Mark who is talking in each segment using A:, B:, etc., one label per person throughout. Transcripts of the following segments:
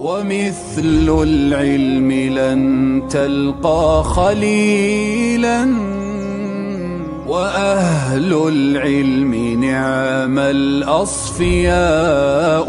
A: ومثل العلم لن تلقى خليلا، وأهل العلم نعم الأصفياء.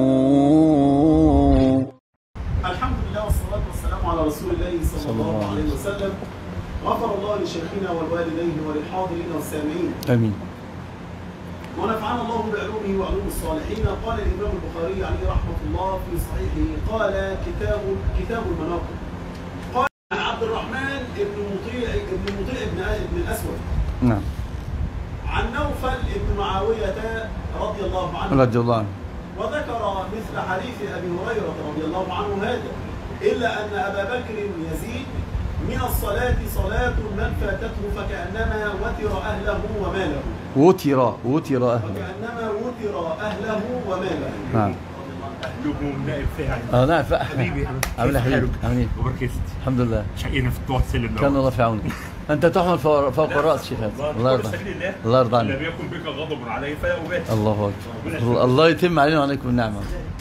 B: الحمد لله والصلاة والسلام على رسول الله صلى الله عليه وسلم. غفر الله لشيخنا والوالدين وللحاضرين والسامعين.
C: آمين.
B: ونفعنا الله بعلومه وعلوم الصالحين. قال الإمام البخاري عليه رحمة الله في صحيحه، قال كتاب المناقب. قال عن عبد الرحمن بن مطيع بن الأسود.
C: نعم.
B: عن نوفل بن معاوية رضي الله عنه.
C: رضي الله عنه.
B: وذكر مثل حديث أبي هريرة رضي الله عنه هذا، إلا أن أبا بكر يزيد: من الصلاة صلاة من فاتته فكأنما وتر أهله وماله. وتر
C: أهله.
B: فكأنما وتر أهله وماله.
C: نعم.
D: أهله نائب فاعل.
C: نائب فاعل.
D: حبيبي
C: عامل ايه حبيبي؟ عامل ايه؟
D: وبركة
C: الحمد لله.
D: شقينا في الطوع السلم.
C: كان الله في عونك. أنت تحمل فوق الرأس شيخ. الله يرضى. الله يرضى عنك.
D: لم يكن بك غضب علي فلا أبالي.
C: الله أكبر. الله يتم علينا وعليكم النعمة.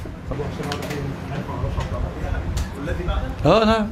B: والذي بعده؟
C: نعم.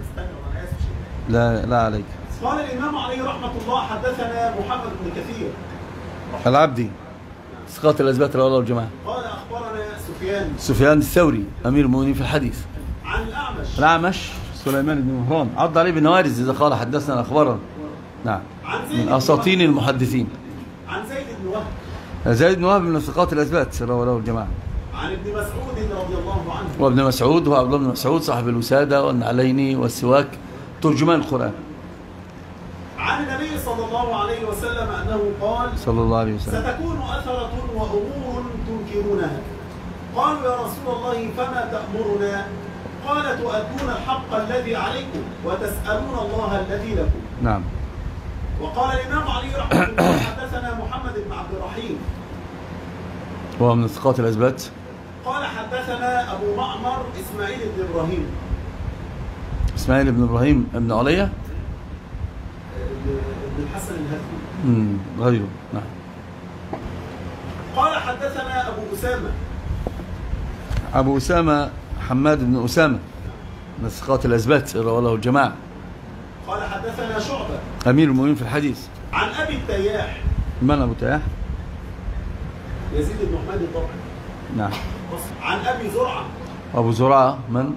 C: لا عليك.
B: قال الإمام عليه رحمة الله: حدثنا محمد بن كثير
C: العبدي ثقات الأثبات رواه الجماعة.
B: قال أخبرنا
C: سفيان الثوري أمير المؤمنين في الحديث.
B: عن
C: الأعمش سليمان بن مهران عض عليه بالنوارز إذا قال حدثنا أخبرنا. نعم. من أساطين المحدثين.
B: عن
C: زيد بن وهب من ثقات الأثبات رواه الجماعة.
B: عن ابن مسعود رضي الله عنه.
C: وابن مسعود هو عبد الله بن مسعود صاحب الوسادة والنعلين والسواك ترجمان القرآن.
B: عن النبي صلى الله عليه وسلم أنه قال:
C: صلى الله عليه وسلم:
B: ستكون أثرة وأمور تنكرونها. قالوا: يا رسول الله فما تأمرنا؟ قال: تؤدون الحق الذي عليكم وتسألون الله الذي لكم.
C: نعم.
B: وقال الإمام علي رحمه الله: حدثنا محمد بن عبد الرحيم
C: وهو من ثقات الأثبات.
B: قال: حدثنا أبو معمر إسماعيل بن إبراهيم.
C: إسماعيل بن إبراهيم ابن علية
B: بن الحسن الهذلي.
C: غيره. نعم.
B: قال: حدثنا
C: أبو أسامة حماد بن أسامة من ثقات الأثبات رواه له الجماعة.
B: قال: حدثنا شعبة
C: أمير المؤمنين في الحديث.
B: عن أبي التياح.
C: من أبو التياح؟
B: يزيد بن حماد الضبعي.
C: نعم.
B: عن أبي زرعة.
C: أبو زرعة من؟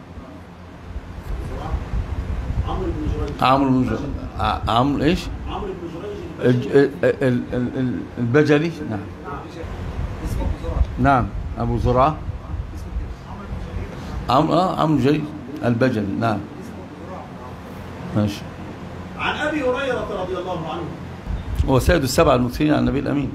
B: عمرو بن جريج.
C: عمرو إيش؟
B: عمرو بن جريج
C: البجلي. نعم.
B: اسمه أبو زرعة.
C: نعم. أبو زرعة. عمرو جريج البجلي. نعم. ماشي.
B: عن أبي هريرة رضي الله عنه.
C: هو سيد السبع المكثرين عن النبي الأمين.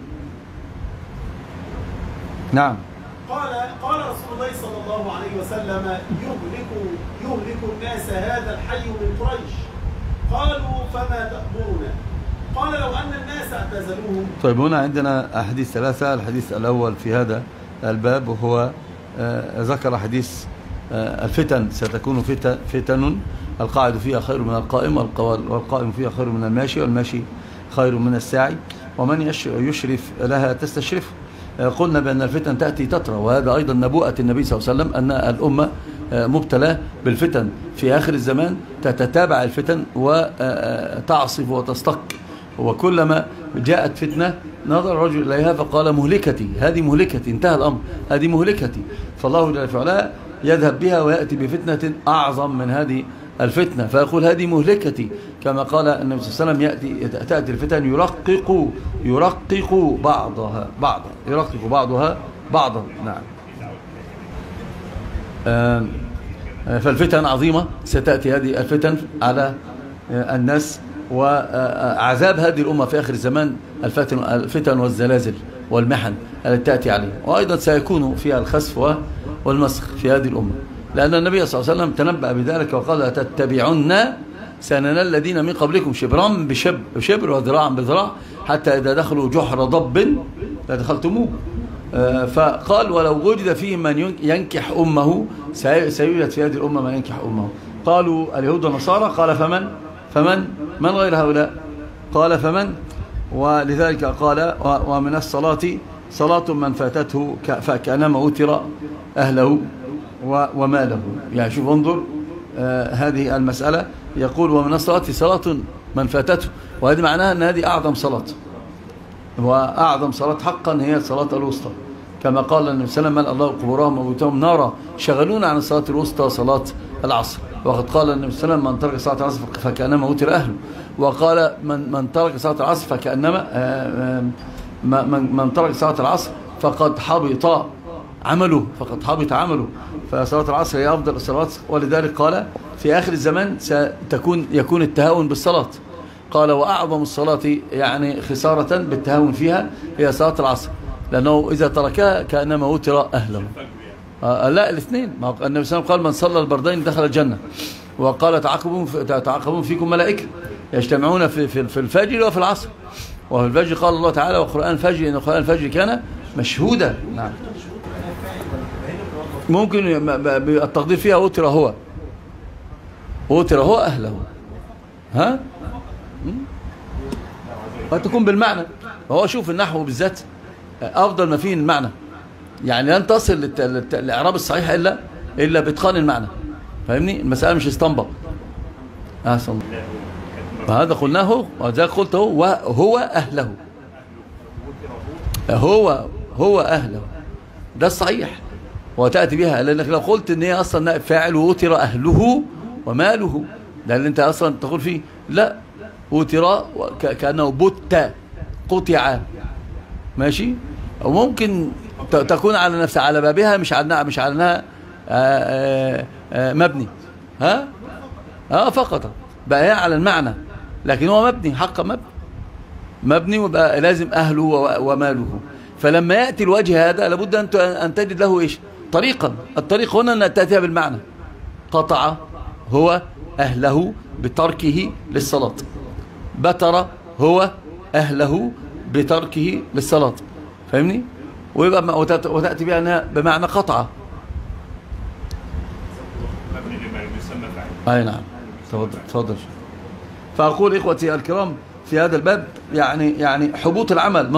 C: نعم.
B: قال رسول الله صلى الله عليه وسلم: يهلك الناس هذا الحي من قريش. قالوا: فما تأمرنا؟ قال: لو أن الناس اعتزلوهم.
C: طيب، هنا عندنا أحاديث ثلاثة. الحديث الأول في هذا الباب وهو ذكر حديث الفتن. ستكون فتن القاعد فيها خير من القائم، والقائم فيها خير من الماشي، والماشي خير من الساعي، ومن يشرف لها تستشرف. قلنا بأن الفتن تأتي تترى، وهذا أيضا نبوءة النبي صلى الله عليه وسلم أن الأمة مبتلى بالفتن في آخر الزمان. تتتابع الفتن وتعصف وتستق، وكلما جاءت فتنة نظر الرجل إليها فقال: مهلكتي، هذه مهلكتي، انتهى الأمر، هذه مهلكتي. فالله جل وعلا يذهب بها ويأتي بفتنة أعظم من هذه الفتنة، فيقول: هذه مهلكتي، كما قال النبي صلى الله عليه وسلم: تأتي الفتن يرقق بعضها بعضا. نعم. فالفتن عظيمة، ستأتي هذه الفتن على الناس، وعذاب هذه الأمة في آخر الزمان الفتن والزلازل والمحن التي تأتي عليه، وأيضا سيكون فيها الخسف والمسخ في هذه الأمة، لأن النبي صلى الله عليه وسلم تنبأ بذلك وقال: تتبعن سنن الذين من قبلكم شبرا بشبر وذراعا بذراع حتى إذا دخلوا جحر ضب لدخلتموه. فقال: ولو وجد فيهم من ينكح أمه سيوجد في هذه الأمة من ينكح أمه. قالوا: اليهود والنصارى. قال: فمن غير هؤلاء؟ قال: فمن؟ ولذلك قال: ومن الصلاة صلاة من فاتته فكأنما أوتر أهله وماله. يعني شوف انظر هذه المسألة. يقول ومن الصلاة صلاة من فاتته، وهذه معناها أن هذه أعظم صلاة، وأعظم صلاة حقا هي الصلاة الوسطى، كما قال النبي صلى الله عليه وسلم: ملأ الله قبورهم وبيوتهم نارا شغلونا عن الصلاة الوسطى صلاة العصر. وقد قال النبي صلى الله عليه وسلم: من ترك صلاة العصر فكأنما وتر أهله. وقال من ترك صلاة العصر فكأنما من ترك صلاة العصر فقد حبط عمله، فصلاة العصر هي أفضل الصلوات. ولذلك قال في آخر الزمان يكون التهاون بالصلاة. قال وأعظم الصلاة يعني خسارة بالتهاون فيها هي صلاة العصر، لأنه إذا تركها كأنما وتر أهله. لا الاثنين، النبي صلى الله عليه وسلم قال: من صلى البردين دخل الجنة. وقال: تعاقبون فيكم ملائكة يجتمعون في الفجر وفي العصر. وفي الفجر قال الله تعالى: وقرآن الفجر إن قرآن الفجر كان مشهودا. نعم. ممكن التقدير فيها وتر هو أهله. ها؟ وتكون بالمعنى. وهو شوف النحو بالذات أفضل ما فيه المعنى، يعني لن تصل للإعراب الصحيح إلا بإتقان المعنى. فاهمني؟ المسألة مش استنبط. أحسن. فهذا قلناه، وذلك قلته وهو أهله. هو أهله، ده الصحيح. وتأتي بها، لأنك لو قلت إن هي أصلا نائب فاعل ووتر أهله وماله، ده اللي أنت أصلا تقول فيه. لا، وتر كأنه بت قطع. ماشي. وممكن تكون على نفسها على بابها، مش على انها مبني. فقط بقى هي على المعنى، لكن هو مبني حقا، مبني وبقى لازم أهله وماله. فلما يأتي الوجه هذا لابد أن تجد له إيش؟ طريقا. الطريق هنا أن تأتيها بالمعنى. قطع هو أهله بتركه للصلاة، بتر هو أهله بتركه للصلاة. فاهمني؟ ويبقى وتأتي بها أنها بمعنى قطعة. أي نعم. تفضل. فأقول إخوتي الكرام في هذا الباب يعني حبوط العمل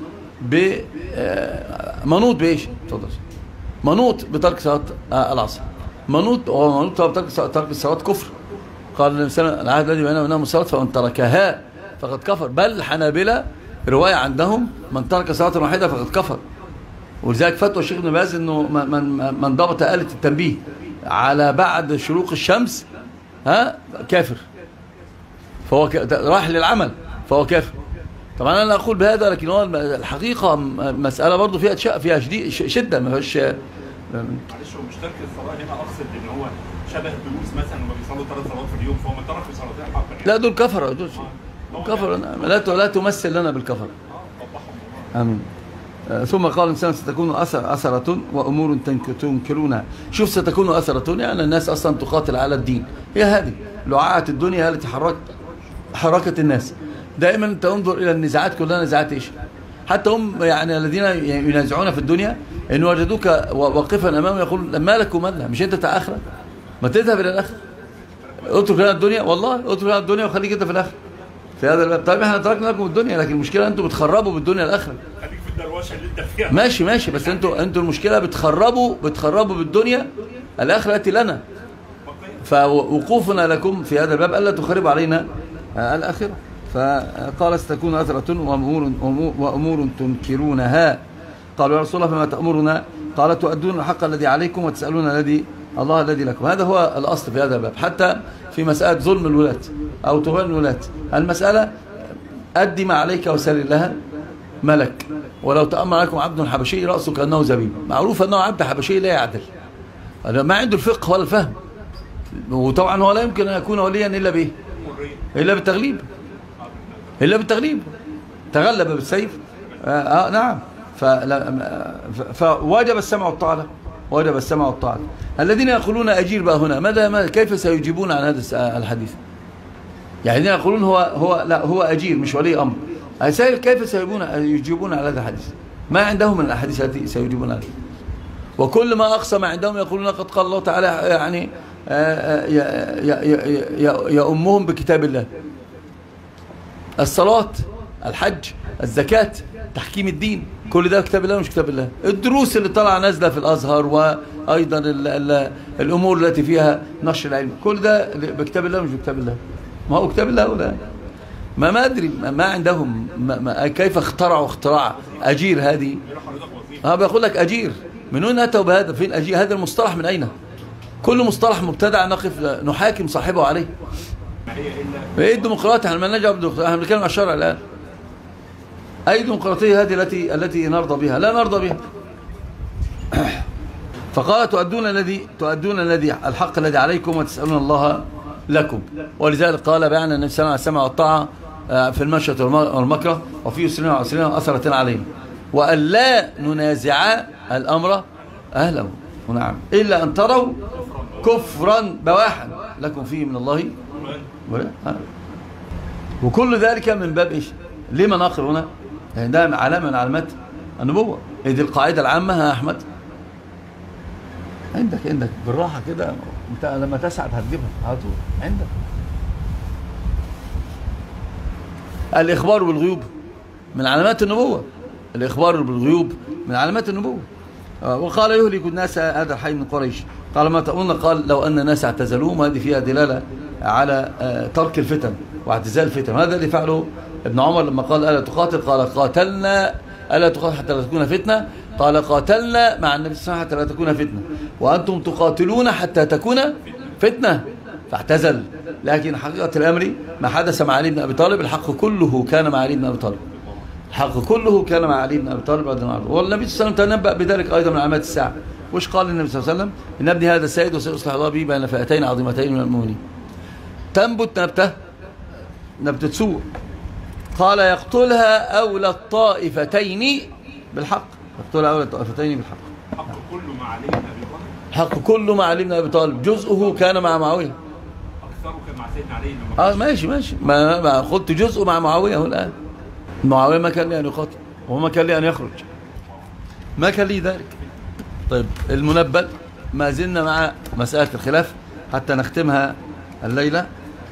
C: منوط بإيش؟ تفضل. منوط بترك صلاة العصر. منوط بترك الصلاة كفر. قال النبي صلى الله عليه وسلم: العهد الذي بيننا وبينهم الصلاة فمن تركها فقد كفر. بل الحنابلة رواية عندهم: من ترك صلاة واحدة فقد كفر. ولذلك فتوى الشيخ ابن باز انه من ضبط آلة التنبيه على بعد شروق الشمس كافر، فهو راح للعمل فهو كافر. طبعا انا اقول بهذا، لكن هو الحقيقة مسألة برضو فيها شدة، ما فيهاش.
D: معلش، هو مش ترك الصلاة هنا، اقصد ان هو شبه الدروس مثلا، وما بيصلوا 3 صلوات في اليوم، فهو ما ترك صلاتين حقا.
C: لا، دول كفر، كفر. لا تمثل لنا بالكفر. امين. ثم قال الإنسان: ستكون أثرة وأمور تنكرونها. شوف، ستكون أثرة يعني الناس أصلا تقاتل على الدين. هي هذه لعاعة الدنيا التي حركت الناس. دائما تنظر إلى النزاعات، كلها نزاعات إيش؟ حتى هم يعني الذين ينازعون في الدنيا إن وجدوك واقفا أمامه يقول: ما لك وما لها، مش أنت بتاع آخرة؟ ما تذهب إلى الآخرة، اترك لنا الدنيا، والله اترك لنا الدنيا وخليك أنت في الآخرة. في هذا الباب. طيب احنا تركنا لكم الدنيا، لكن المشكلة أنتم بتخربوا بالدنيا الآخرة. اللي انت فيها. ماشي، بس انتوا المشكلة بتخربوا بالدنيا الآخرة التي لنا. فوقوفنا لكم في هذا الباب ألا تخرب علينا الآخرة. فقال: ستكون أثرة وأمور تنكرونها. قالوا: يا رسول الله فما تأمرنا؟ قال: تؤدون الحق الذي عليكم وتسألون الله الذي لكم. هذا هو الأصل في هذا الباب. حتى في مسألة ظلم الولاة أو طغيان الولاة، المسألة أدي ما عليك وسل الله ملك. ولو تأمر عليكم عبد حبشي رأسه كأنه زبيب. معروف أنه عبد حبشي لا يعدل، ما عنده الفقه ولا الفهم. وطبعا هو لا يمكن أن يكون وليا إلا بالتغليب. تغلب بالسيف. نعم. فوجب السمع والطاعة. الذين يقولون أجير بقى هنا كيف سيجيبون عن هذا الحديث؟ يعني الذين يقولون هو أجير مش ولي أمر. كيف سيجيبون على هذا الحديث؟ ما عندهم من الأحاديث التي سيجيبون عليها. وكل ما أقصى ما عندهم يقولون: قد قال الله تعالى يعني يأمهم بكتاب الله. الصلاة، الحج، الزكاة، تحكيم الدين، كل ده كتاب الله مش كتاب الله. الدروس اللي طالعه نازله في الازهر، وايضا الامور التي فيها نشر العلم، كل ده بكتاب الله مش بكتاب الله. ما هو كتاب الله ولا ما ادري ما عندهم كيف اخترعوا اختراع اجير هذه. بقول لك اجير من وين اتوا بهذا؟ فين اجير؟ هذا المصطلح من اين؟ كل مصطلح مبتدع نقف نحاكم صاحبه عليه. ايه الديمقراطيه؟ احنا ما نجاوب، احنا بنتكلم عن الشرع الان. اي ديمقراطيه هذه التي نرضى بها؟ لا نرضى بها. فقال تؤدون الذي الحق الذي عليكم وتسألون الله لكم. ولذلك قال بيان النبي صلى الله عليه وسلم والطاعة في المشية والمكره وفي يسرين وعسرين وأثرة عليهم، وأن لا ننازع الأمر أهله. نعم، إلا أن تروا كفرا بواحا لكم فيه من الله وكل ذلك من باب إيش؟ لما ناقر هنا؟ يعني ده علامة من علامات النبوة. دي القاعدة العامة. ها أحمد عندك بالراحة كده، انت لما تسعد هتجيبها على طول عندك. الإخبار بالغيوب من علامات النبوة. الإخبار بالغيوب من علامات النبوة. وقال يهلك الناس هذا الحي من قريش. قال ما تقولنا؟ قال لو أن الناس اعتزلوهم. هذه فيها دلالة على ترك الفتن واعتزال الفتن. هذا اللي فعله ابن عمر لما قال ألا تقاتل؟ قال قاتلنا ألا تقاتل حتى لا تكون فتنة؟ قال قاتلنا مع النبي صلى الله عليه وسلم حتى لا تكون فتنة، وأنتم تقاتلون حتى تكون فتنة، فاعتزل. لكن حقيقة الأمر ما حدث مع علي بن أبي طالب، الحق كله كان مع علي بن أبي طالب. الحق كله كان مع علي بن أبي طالب رضي الله عنه. والنبي صلى الله عليه وسلم تنبأ بذلك أيضا من علامات الساعة. وش قال النبي صلى الله عليه وسلم؟ إن ابني هذا السيد وسيصلح الله به بين فئتين عظيمتين من المؤمنين. تنبت نبتة سوء. قال يقتلها أولى الطائفتين بالحق. يقتلها أولى الطائفتين بالحق.
D: الحق كله مع علي بن أبي طالب.
C: الحق كله مع علي بن أبي طالب. جزءه كان مع معاوية.
D: أكثره كان مع سيدنا علي.
C: ماشي. ما قلت جزءه مع معاوية هو الآن. معاوية ما كان لي أن يقاتل، وما كان لي أن يخرج، ما كان لي ذلك. طيب المنبل، ما زلنا مع مسألة الخلاف حتى نختمها الليلة.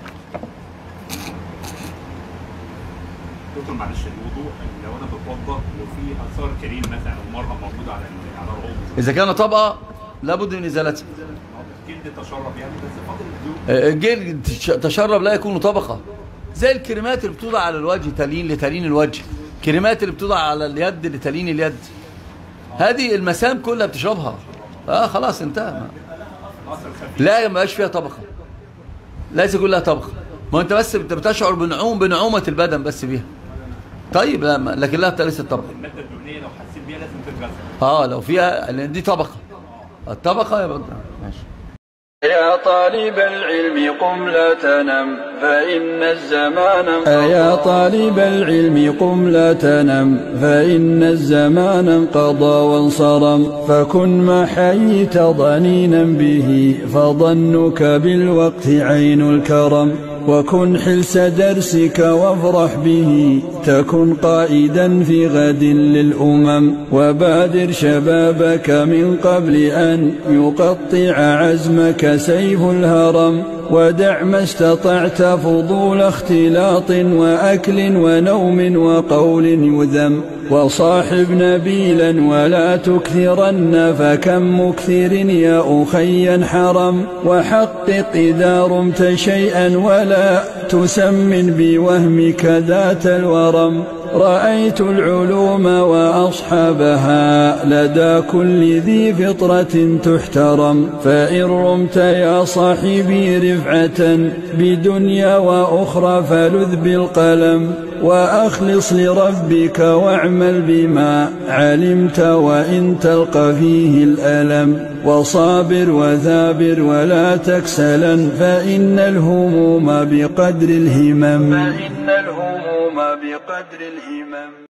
D: دكتور معلش، الوضوء لو انا بتوضا وفي اثار كريم مثلا او مرهم موجوده على العضو،
C: اذا كان طبقه لابد من ازالتها.
D: الجلد تشرب يعني، بس فاضل
C: الجلد تشرب لا يكون طبقه، زي الكريمات اللي بتوضع على الوجه لتلين الوجه، كريمات اللي بتوضع على اليد لتلين اليد، هذه المسام كلها بتشربها. خلاص انتهى. لا، ما بقاش فيها طبقه، ليس كلها طبقه. ما انت بس بتشعر بنعومه البدن بس بيها. طيب لكن لا ليست طبقه.
D: الماده الدهنيه لو حسيت بيها لازم تتغسل.
C: لو فيها، لان دي طبقه. الطبقه يا بدر. ماشي.
E: يا طالب العلم قم لا تنم فإن الزمان انقضى. يا طالب العلم قم لا تنم فإن الزمان انقضى وانصرم. فكن ما حييت ضنينا به فظنك بالوقت عين الكرم. وكن حلس درسك وافرح به تكن قائدا في غد للأمم. وبادر شبابك من قبل أن يقطع عزمك سيف الهرم. ودع ما استطعت فضول اختلاط وأكل ونوم وقول يذم. وصاحب نبيلا ولا تكثرن فكم مكثر يا أخي حرم. وحقق إذا رمت شيئا ولا تسمن بوهمك ذات الورم. رأيت العلوم وأصحابها لدى كل ذي فطرة تحترم. فإن رمت يا صاحبي رفعة بدنيا وأخرى فلذ بالقلم. وأخلص لربك واعمل بما علمت وإن تلقى فيه الألم. وصابر وثابر ولا تكسلا فإن الهموم بقدر الهمم.